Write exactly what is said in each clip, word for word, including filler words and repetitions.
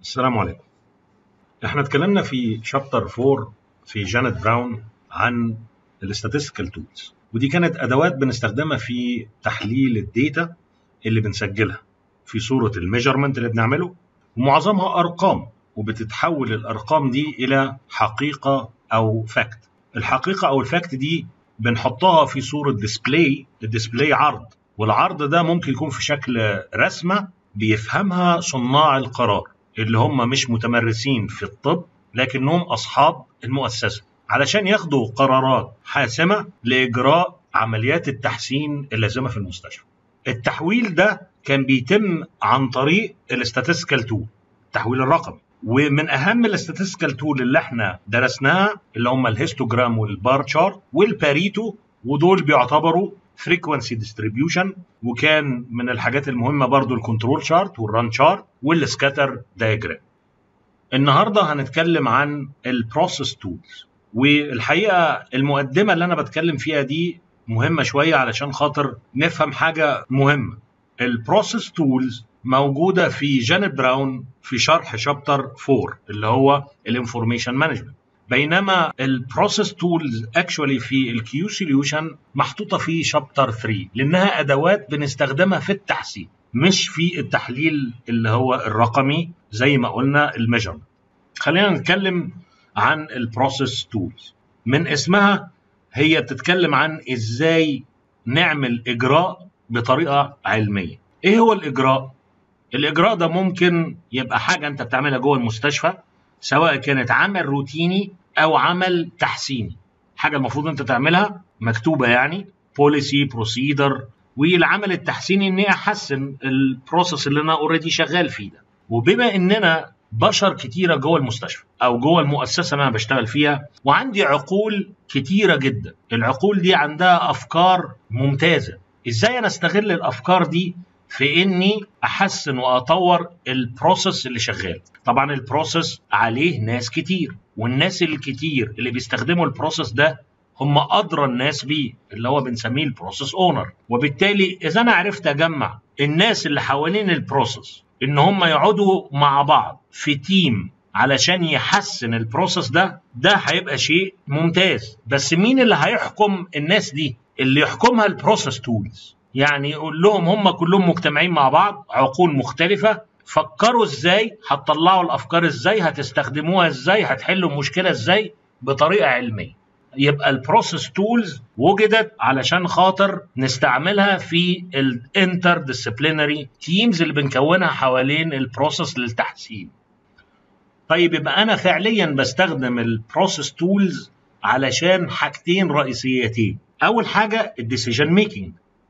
السلام عليكم. احنا اتكلمنا في شابتر أربعة في جانيت براون عن الاستاتستيكال تولز، ودي كانت ادوات بنستخدمها في تحليل الداتا اللي بنسجلها في صورة الميجرمنت اللي بنعمله، ومعظمها ارقام، وبتتحول الارقام دي الى حقيقة او فاكت. الحقيقة او الفاكت دي بنحطها في صورة ديسبلاي. الديسبلاي عرض، والعرض ده ممكن يكون في شكل رسمة بيفهمها صناع القرار اللي هم مش متمرسين في الطب لكنهم أصحاب المؤسسة، علشان ياخدوا قرارات حاسمة لإجراء عمليات التحسين اللازمة في المستشفى. التحويل ده كان بيتم عن طريق الاستاتستيكال تول، التحويل الرقمي. ومن أهم الاستاتستيكال تول اللي احنا درسناها اللي هم الهيستوجرام والبار شارت والباريتو، ودول بيعتبروا frequency distribution. وكان من الحاجات المهمة برضو الكنترول شارت والران شارت والسكاتر دايجرام. النهاردة هنتكلم عن البروسيس تولز، والحقيقة المقدمة اللي أنا بتكلم فيها دي مهمة شوية علشان خاطر نفهم حاجة مهمة. البروسيس تولز موجودة في جانيت براون في شرح شابتر أربعة اللي هو الانفورميشن مانجمنت، بينما البروسيس تولز اكشولي في الكيو سوليوشن محطوطه في شابتر ثلاثة لانها ادوات بنستخدمها في التحسين مش في التحليل اللي هو الرقمي زي ما قلنا الميجرمنت. خلينا نتكلم عن البروسيس تولز. من اسمها هي بتتكلم عن ازاي نعمل اجراء بطريقه علميه. ايه هو الاجراء؟ الاجراء ده ممكن يبقى حاجه انت بتعملها جوه المستشفى، سواء كانت عمل روتيني او عمل تحسيني، حاجه المفروض انت تعملها مكتوبه يعني بوليسي بروسيدر. والعمل التحسيني اني احسن البروسيس اللي انا اوريدي شغال فيه ده. وبما اننا بشر كتيره جوه المستشفى او جوه المؤسسه اللي انا بشتغل فيها، وعندي عقول كتيره جدا، العقول دي عندها افكار ممتازه. ازاي انا استغل الافكار دي في اني احسن واطور البروسيس اللي شغال؟ طبعا البروسيس عليه ناس كتير، والناس الكتير اللي بيستخدموا البروسيس ده هم ادرى الناس بيه، اللي هو بنسميه البروسيس اونر. وبالتالي اذا انا عرفت اجمع الناس اللي حوالين البروسيس ان هم يقعدوا مع بعض في تيم علشان يحسن البروسيس ده، ده هيبقى شيء ممتاز. بس مين اللي هيحكم الناس دي؟ اللي يحكمها البروسيس تولز. يعني يقول لهم هم كلهم مجتمعين مع بعض، عقول مختلفة، فكروا ازاي، هتطلعوا الافكار ازاي، هتستخدموها ازاي، هتحلوا المشكلة ازاي بطريقة علمية. يبقى البروسيس تولز وجدت علشان خاطر نستعملها في الانتر ديسيبلينري تيمز اللي بنكونها حوالين البروسيس للتحسين. طيب يبقى انا فعليا بستخدم البروسيس تولز علشان حاجتين رئيسيتين. اول حاجة الديسيجن ميكينج،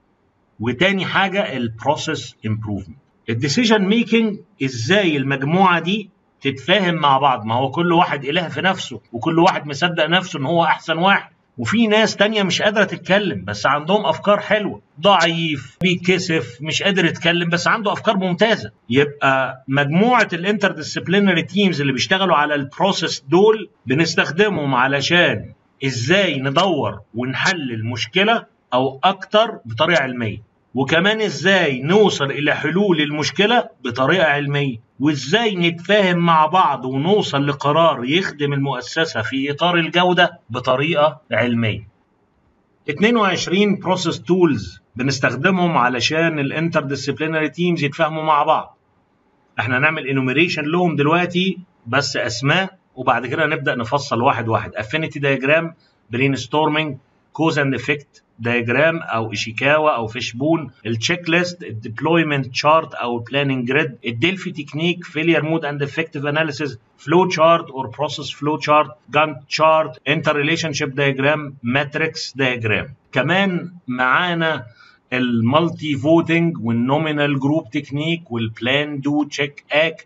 وتاني حاجة البروسيس امبروفمنت. الديسيجن ميكينج ازاي المجموعة دي تتفاهم مع بعض. ما هو كل واحد اله في نفسه، وكل واحد مصدق نفسه ان هو احسن واحد، وفي ناس تانية مش قادرة تتكلم بس عندهم افكار حلوة. ضعيف بيتكسف مش قادر يتكلم بس عنده افكار ممتازة. يبقى مجموعة الانتر ديسيبلينري تيمز اللي بيشتغلوا على البروسيس دول بنستخدمهم علشان ازاي ندور ونحل المشكلة او اكتر بطريقة علمية، وكمان ازاي نوصل الى حلول المشكلة بطريقة علمية، وازاي نتفاهم مع بعض ونوصل لقرار يخدم المؤسسة في اطار الجودة بطريقة علمية. اثنين وعشرين بروسيس تولز بنستخدمهم علشان الانتر ديسيبلينري تيمز يتفاهموا مع بعض. احنا نعمل انوميريشن لهم دلوقتي بس اسماء، وبعد كده نبدأ نفصل واحد واحد. افينيتي دايجرام، برين ستورمينج، كوز اند افكت دايجرام او ايشيكاوا او فيشبون، التشيك ليست، الديبلويمنت شارت او البلاننج جريد، الدلفي تكنيك، فيلير مود اند افكتيف اناليسيس، فلو شارت اور بروسيس فلو شارت، جانت شارت، انتر ريليشن شيب دايجرام، ماتريكس دايجرام. كمان معانا المالتي فوتنج والنومينال جروب تكنيك والبلان دو تشيك اكت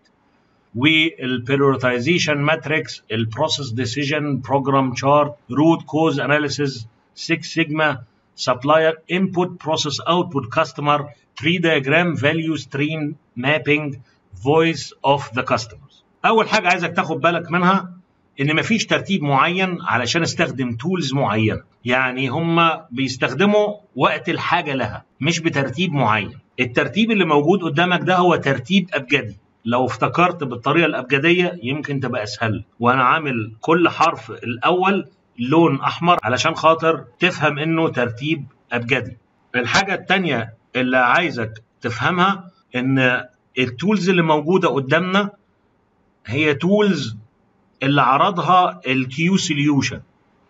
والبريورتايزيشن ماتريكس، البروسيس ديسيجن بروجرام شارت، روت كوز اناليسيس، سيكس سيجما، supplier input process output customer tree diagram value stream mapping voice of the customers. اول حاجه عايزك تاخد بالك منها ان مفيش ترتيب معين علشان استخدم تولز معينه، يعني هم بيستخدموا وقت الحاجه لها مش بترتيب معين. الترتيب اللي موجود قدامك ده هو ترتيب ابجدي، لو افتكرت بالطريقة الأبجدية يمكن تبقى أسهل، وأنا عامل كل حرف الأول لون أحمر علشان خاطر تفهم إنه ترتيب أبجدي. الحاجة التانية اللي عايزك تفهمها إن التولز اللي موجودة قدامنا هي تولز اللي عرضها الكيو سوليوشن.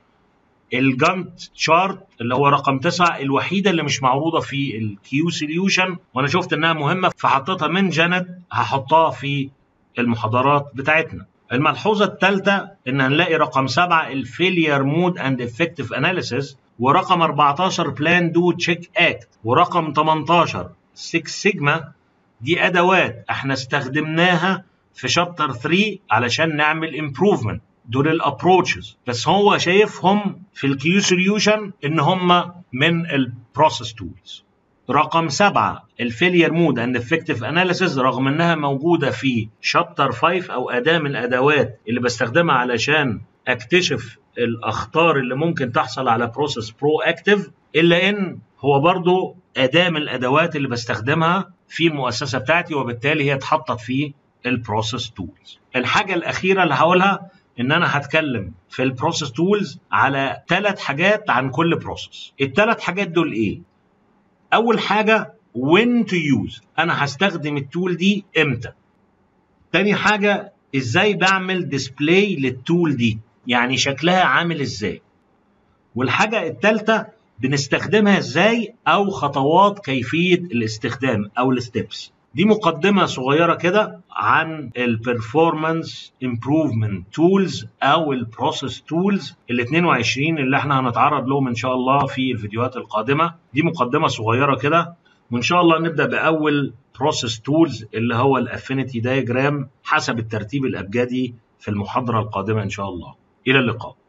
الجانت شارت اللي هو رقم تسعة الوحيدة اللي مش معروضة في الكيو سوليوشن، وأنا شفت إنها مهمة فحطيتها من جانت، هحطها في المحاضرات بتاعتنا. الملحوظة الثالثة إن هنلاقي رقم سبعة الفيلير مود أند افكتيف أناليسيس، ورقم أربعتاشر بلان دو تشيك أكت، ورقم تمنتاشر سيكس سيجما. دي أدوات احنا استخدمناها في شابتر ثلاثة علشان نعمل امبروفمنت. دول الابروتشز، بس هو شايفهم في الكيو سوليوشن ان هم من البروسيس تولز. رقم سبعة الفيلير مود اند افكتيف اناليسيز، رغم انها موجوده في شابتر خمسة او اداه من الادوات اللي بستخدمها علشان اكتشف الاخطار اللي ممكن تحصل على بروسيس برو اكتيف، الا ان هو برضو اداه من الادوات اللي بستخدمها في المؤسسه بتاعتي، وبالتالي هي اتحطت في البروسيس تولز. الحاجه الاخيره اللي هقولها ان انا هتكلم في البروسيس تولز على ثلاث حاجات عن كل بروسيس. الثلاث حاجات دول ايه؟ اول حاجه when to use، انا هستخدم التول دي امتى. تاني حاجه ازاي بعمل ديسبلاي للتول دي، يعني شكلها عامل ازاي. والحاجه الثالثه بنستخدمها ازاي او خطوات كيفيه الاستخدام او الستبس. دي مقدمة صغيرة كده عن البرفورمانس امبروفمنت تولز او البروسيس تولز ال اتنين وعشرين اللي احنا هنتعرض لهم ان شاء الله في الفيديوهات القادمة. دي مقدمة صغيرة كده، وان شاء الله نبدأ باول بروسيس تولز اللي هو الافينيتي دايجرام حسب الترتيب الابجدي في المحاضرة القادمة ان شاء الله. الى اللقاء.